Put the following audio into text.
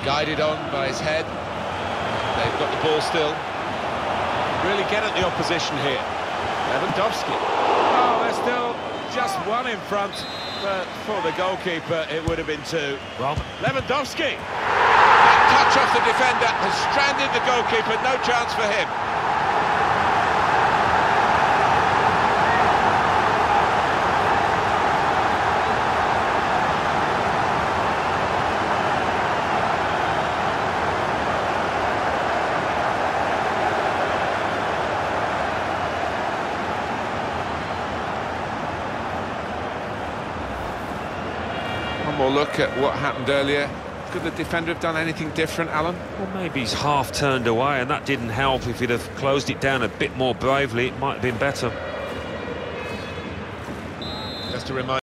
Guided on by his head. They've got the ball still. Really get at the opposition here. Lewandowski. Oh, there's still just one in front, but for the goalkeeper it would have been two. Lewandowski. That touch off the defender has stranded the goalkeeper, no chance for him. One more look at what happened earlier. Could the defender have done anything different, Alan? Well, maybe he's half turned away, and that didn't help. If he'd have closed it down a bit more bravely, it might have been better. Just to remind